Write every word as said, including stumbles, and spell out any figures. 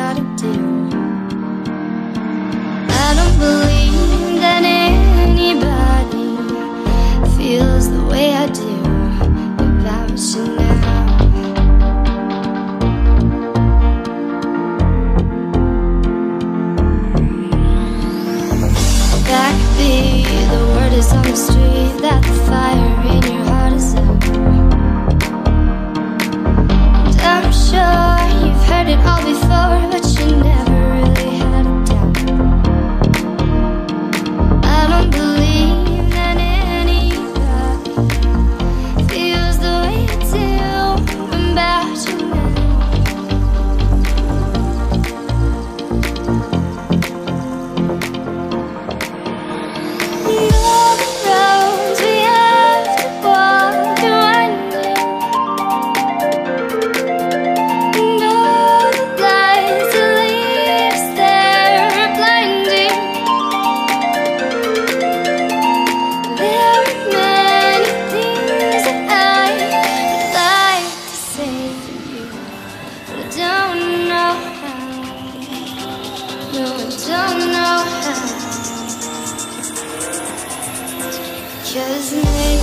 gotta do. I don't believe that anybody feels the way I do about you now. That could be the word is on the street, that the fire in your heart is out. And I'm sure you've heard it all before, but you never really had a doubt. I don't believe that anybody feels the way I do about you now. All the roads we have to walk are winding, and all the lights that lead us there are blinding. There are many things that I would like to say to you, but I don't know how. No, I don't know how. 'Cause maybe